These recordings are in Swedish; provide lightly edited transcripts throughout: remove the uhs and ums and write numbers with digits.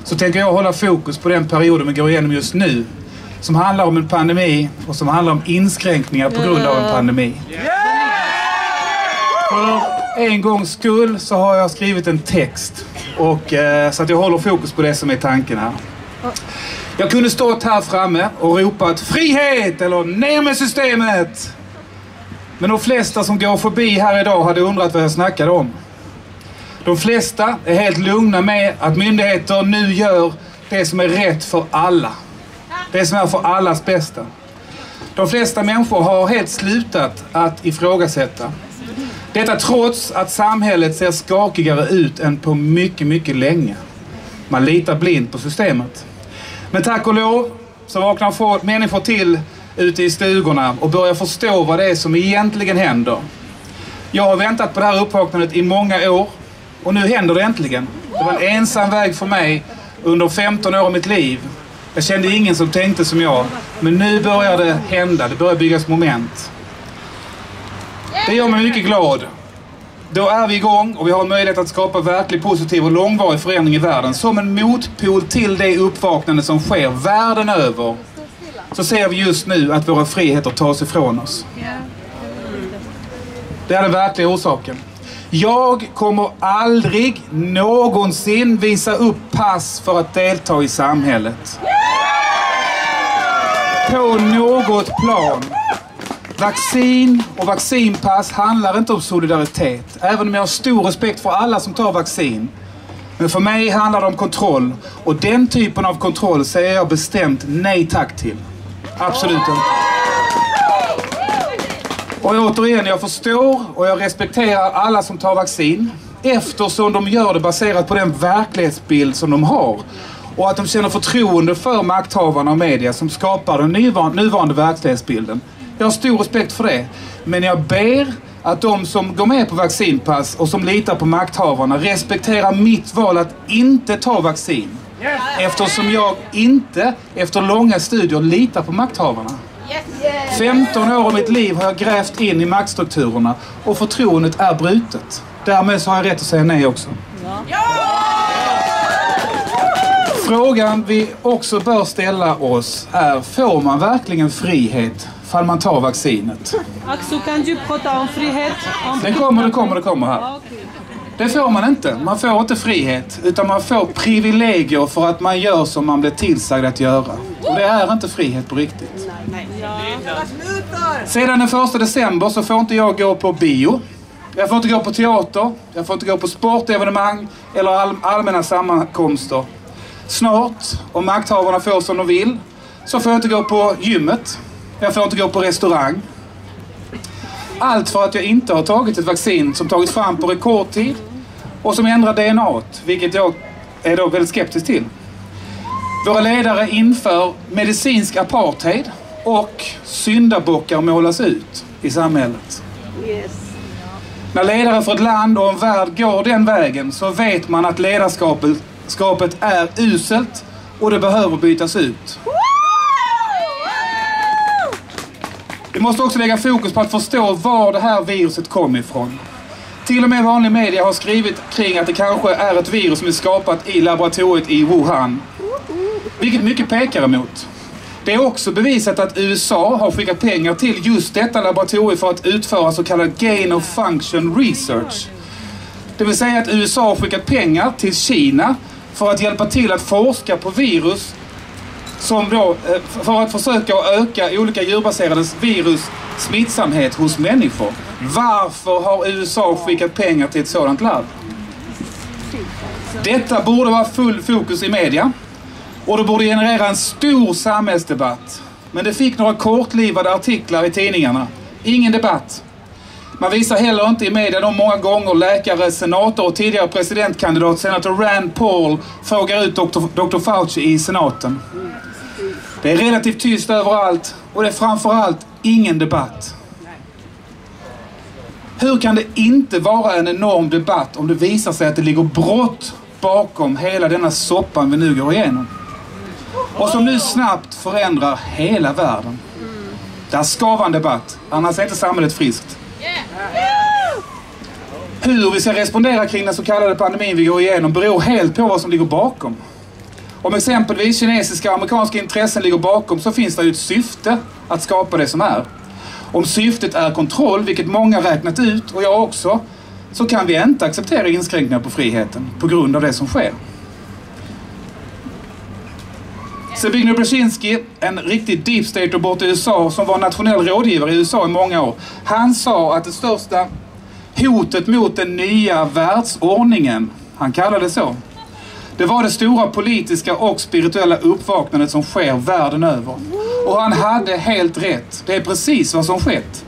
så tänker jag hålla fokus på den perioden vi går igenom just nu. Som handlar om en pandemi och som handlar om inskränkningar på grund av en pandemi. För en gångs skull så har jag skrivit en text. Så att jag håller fokus på det som är tanken här. Jag kunde stått här framme och ropat frihet eller ner med systemet. Men de flesta som går förbi här idag hade undrat vad jag snackade om. De flesta är helt lugna med att myndigheter nu gör det som är rätt för alla. Det som är för allas bästa. De flesta människor har helt slutat att ifrågasätta. Detta trots att samhället ser skakigare ut än på mycket, mycket länge. Man litar blind på systemet. Men tack och lov så vaknar människor till ute i stugorna och börjar förstå vad det är som egentligen händer. Jag har väntat på det här uppvaknandet i många år och nu händer det äntligen. Det var en ensam väg för mig under 15 år av mitt liv. Jag kände ingen som tänkte som jag, men nu börjar det hända, det börjar byggas moment. Det gör mig mycket glad. Då är vi igång och vi har en möjlighet att skapa verkligt positiv och långvarig förändring i världen. Som en motpol till det uppvaknande som sker världen över, så ser vi just nu att våra friheter tas ifrån oss. Det är den verkliga orsaken. Jag kommer aldrig någonsin visa upp pass för att delta i samhället. På något plan. Vaccin och vaccinpass handlar inte om solidaritet. Även om jag har stor respekt för alla som tar vaccin. Men för mig handlar det om kontroll. Och den typen av kontroll säger jag bestämt nej tack till. Absolut inte. Och återigen, jag förstår och jag respekterar alla som tar vaccin. Eftersom de gör det baserat på den verklighetsbild som de har. Och att de känner förtroende för makthavarna och media som skapar den nuvarande verklighetsbilden. Jag har stor respekt för det. Men jag ber att de som går med på vaccinpass och som litar på makthavarna respekterar mitt val att inte ta vaccin. Eftersom jag inte, efter långa studier, litar på makthavarna. 15 år av mitt liv har jag grävt in i maktstrukturerna och förtroendet är brutet. Därmed så har jag rätt att säga nej också. Frågan vi också bör ställa oss är: får man verkligen frihet ifall man tar vaccinet? Axel, kan du prata om frihet? Det kommer här. Det får man inte. Man får inte frihet, utan man får privilegier för att man gör som man blir tillsagd att göra. Och det är inte frihet på riktigt. Sedan den 1 december så får inte jag gå på bio. Jag får inte gå på teater. Jag får inte gå på sportevenemang eller allmänna sammankomster. Snart, om makthavarna får som de vill, så får jag inte gå på gymmet. Jag får inte gå på restaurang. Allt för att jag inte har tagit ett vaccin som tagits fram på rekordtid och som ändrar DNA, vilket jag är då väldigt skeptisk till. Våra ledare inför medicinsk apartheid och syndabockar målas ut i samhället. När ledare för ett land och en värld går den vägen så vet man att ledarskapet är uselt och det behöver bytas ut. Vi måste också lägga fokus på att förstå var det här viruset kom ifrån. Till och med vanlig media har skrivit kring att det kanske är ett virus som är skapat i laboratoriet i Wuhan. Vilket mycket pekar emot. Det är också bevisat att USA har skickat pengar till just detta laboratorium för att utföra så kallad gain of function research. Det vill säga att USA har skickat pengar till Kina för att hjälpa till att forska på virus som då, för att försöka öka olika djurbaserade virus smittsamhet hos människor. Varför har USA skickat pengar till ett sådant labb? Detta borde vara full fokus i media och det borde generera en stor samhällsdebatt. Men det fick några kortlivade artiklar i tidningarna. Ingen debatt. Man visar heller inte i media de många gånger läkare, senator och tidigare presidentkandidat, senator Rand Paul, frågar ut Dr. Fauci i senaten. Det är relativt tyst överallt och det är framförallt ingen debatt. Hur kan det inte vara en enorm debatt om det visar sig att det ligger brott bakom hela denna soppan vi nu går igenom? Och som nu snabbt förändrar hela världen. Det ska vara en debatt, annars är inte samhället friskt. Hur vi ska respondera kring den så kallade pandemin vi går igenom beror helt på vad som ligger bakom. Om exempelvis kinesiska och amerikanska intressen ligger bakom så finns det ju ett syfte att skapa det som är. Om syftet är kontroll, vilket många räknat ut och jag också, så kan vi inte acceptera inskränkningar på friheten på grund av det som sker. Zbigniew Brzezinski, en riktig deep stater bort i USA som var nationell rådgivare i USA i många år, han sa att det största hotet mot den nya världsordningen, han kallade det så, det var det stora politiska och spirituella uppvaknandet som sker världen över. Och han hade helt rätt. Det är precis vad som skett.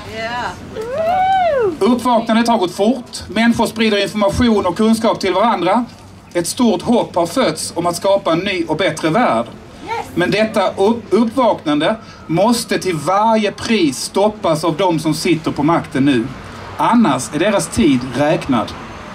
Uppvaknandet har gått fort. Människor sprider information och kunskap till varandra. Ett stort hopp har fötts om att skapa en ny och bättre värld. Men detta uppvaknande måste till varje pris stoppas av de som sitter på makten nu. Annars är deras tid räknad.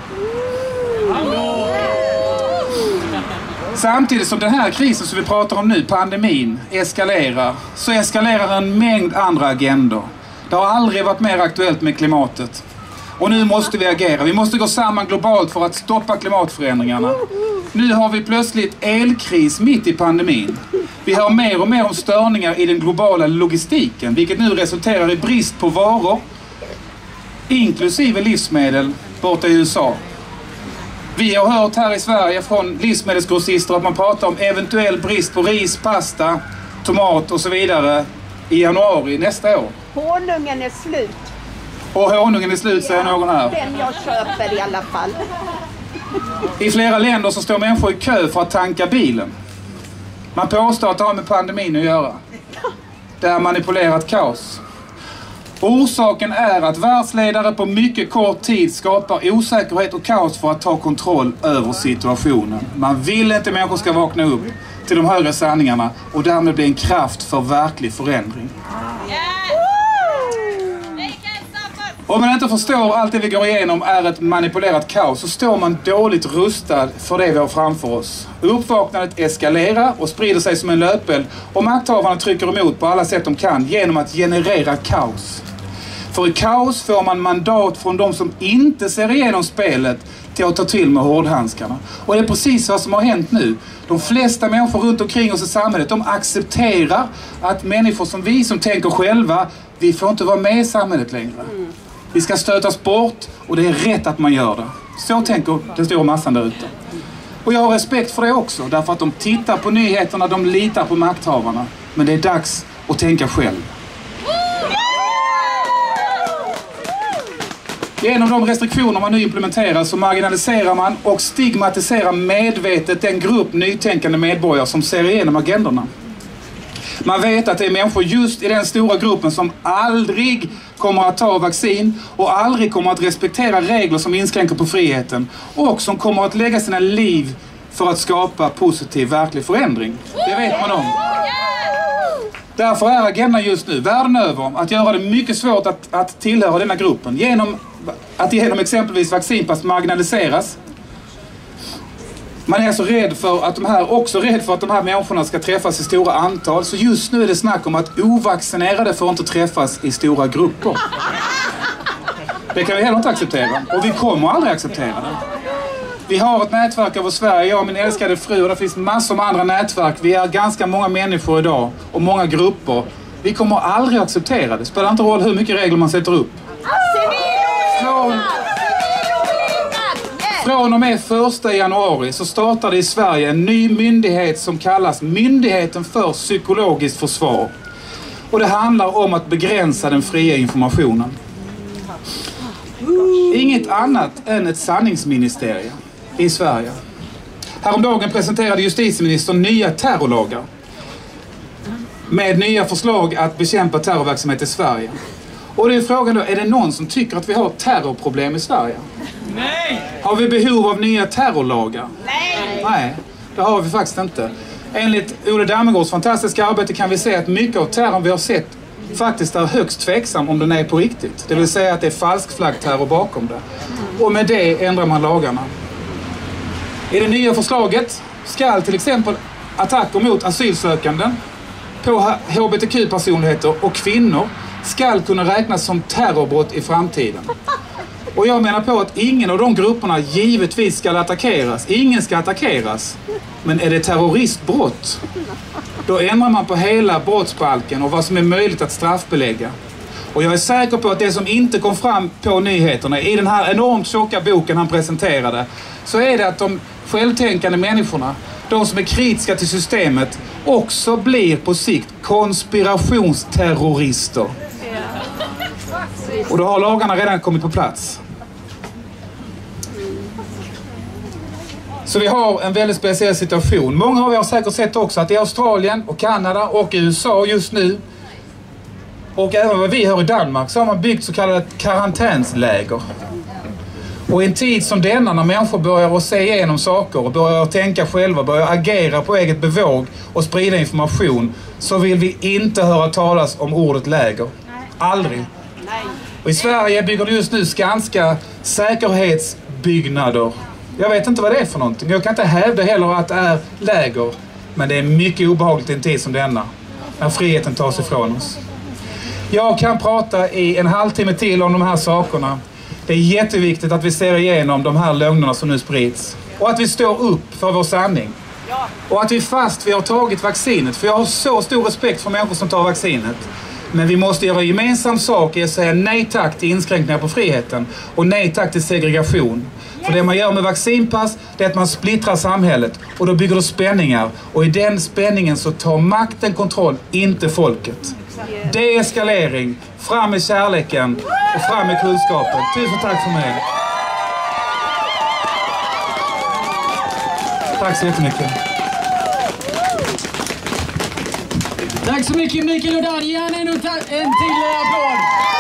Samtidigt som den här krisen som vi pratar om nu, pandemin, eskalerar, så eskalerar en mängd andra agendor. Det har aldrig varit mer aktuellt med klimatet. Och nu måste vi agera. Vi måste gå samman globalt för att stoppa klimatförändringarna. Nu har vi plötsligt elkris mitt i pandemin. Vi hör mer och mer om störningar i den globala logistiken, vilket nu resulterar i brist på varor, inklusive livsmedel, borta i USA. Vi har hört här i Sverige från livsmedelsgrossister att man pratar om eventuell brist på ris, pasta, tomat och så vidare i januari nästa år. Honungen är slut. Och honungen är slut, säger någon här. Den jag köper i alla fall. I flera länder så står människor i kö för att tanka bilen. Man påstår att det har med pandemin att göra. Det är manipulerat kaos. Orsaken är att världsledare på mycket kort tid skapar osäkerhet och kaos för att ta kontroll över situationen. Man vill inte att människor ska vakna upp till de högre sanningarna och därmed bli en kraft för verklig förändring. Om man inte förstår allt det vi går igenom är ett manipulerat kaos så står man dåligt rustad för det vi har framför oss. Uppvaknandet eskalerar och sprider sig som en löpeld och makthavarna trycker emot på alla sätt de kan genom att generera kaos. För i kaos får man mandat från de som inte ser igenom spelet till att ta till med hårdhandskarna. Och det är precis vad som har hänt nu. De flesta människor runt omkring oss i samhället, de accepterar att människor som vi som tänker själva, vi får inte vara med i samhället längre. Vi ska stötas bort och det är rätt att man gör det. Så tänker den stora massan där ute. Och jag har respekt för det också, därför att de tittar på nyheterna, de litar på makthavarna. Men det är dags att tänka själv. Genom de restriktioner man nu implementerar så marginaliserar man och stigmatiserar medvetet den grupp nytänkande medborgare som ser igenom agendorna. Man vet att det är människor just i den stora gruppen som aldrig kommer att ta vaccin och aldrig kommer att respektera regler som inskränker på friheten och som kommer att lägga sina liv för att skapa positiv verklig förändring. Det vet man om. Därför är agendan just nu, världen över, att göra det mycket svårt att tillhöra denna gruppen. Genom exempelvis vaccinpass marginaliseras. Man är så rädd för att de här människorna ska träffas i stora antal. Så just nu är det snack om att ovaccinerade får inte träffas i stora grupper. Det kan vi heller inte acceptera. Och vi kommer aldrig acceptera det. Vi har ett nätverk över Sverige, jag och min älskade fru, och det finns massor med andra nätverk. Vi är ganska många människor idag och många grupper. Vi kommer aldrig acceptera det. Det spelar inte roll hur mycket regler man sätter upp. Från och med 1 januari så startade i Sverige en ny myndighet som kallas Myndigheten för psykologiskt försvar. Och det handlar om att begränsa den fria informationen. Inget annat än ett sanningsministerium i Sverige. Häromdagen presenterade justitieministern nya terrorlagar med nya förslag att bekämpa terrorverksamhet i Sverige. Och det är frågan då, är det någon som tycker att vi har terrorproblem i Sverige? Nej! Har vi behov av nya terrorlagar? Nej, det har vi faktiskt inte. Enligt Olle Dammegårds fantastiska arbete kan vi se att mycket av terrorn vi har sett faktiskt är högst tveksam om den är på riktigt. Det vill säga att det är falskflaggterror bakom det. Och med det ändrar man lagarna. I det nya förslaget ska till exempel attacker mot asylsökanden på hbtq-personligheter och kvinnor ska kunna räknas som terrorbrott i framtiden. Och jag menar på att ingen av de grupperna givetvis ska attackeras. Ingen ska attackeras. Men är det terroristbrott, då ändrar man på hela brottsbalken och vad som är möjligt att straffbelägga. Och jag är säker på att det som inte kom fram på nyheterna i den här enormt tjocka boken han presenterade, så är det att de självtänkande människorna, de som är kritiska till systemet, också blir på sikt konspirationsterrorister. Och då har lagarna redan kommit på plats. Så vi har en väldigt speciell situation. Många av er har säkert sett också att i Australien och Kanada och i USA just nu, och även vad vi hör i Danmark, så har man byggt så kallade karantänsläger. Och i en tid som denna, när människor börjar att se igenom saker och börjar att tänka själva, börjar agera på eget bevåg och sprida information, så vill vi inte höra talas om ordet läger. Aldrig. Och i Sverige bygger det just nu Skanska säkerhetsbyggnader. Jag vet inte vad det är för någonting. Jag kan inte hävda heller att det är läger. Men det är mycket obehagligt i en tid som denna, när friheten tas ifrån oss. Jag kan prata i en halvtimme till om de här sakerna. Det är jätteviktigt att vi ser igenom de här lögnerna som nu sprids. Och att vi står upp för vår sanning. Och att vi har tagit vaccinet. För jag har så stor respekt för människor som tar vaccinet. Men vi måste göra gemensam sak i att säga nej tack till inskränkningar på friheten. Och nej tack till segregation. För det man gör med vaccinpass, det är att man splittrar samhället. Och då bygger det spänningar. Och i den spänningen så tar makten kontroll, inte folket. Deeskalering, fram med kärleken och fram med kunskapen. Tusen tack för mig. Tack så jättemycket. Tack så mycket Mikael Odan. Gärna en till applåd.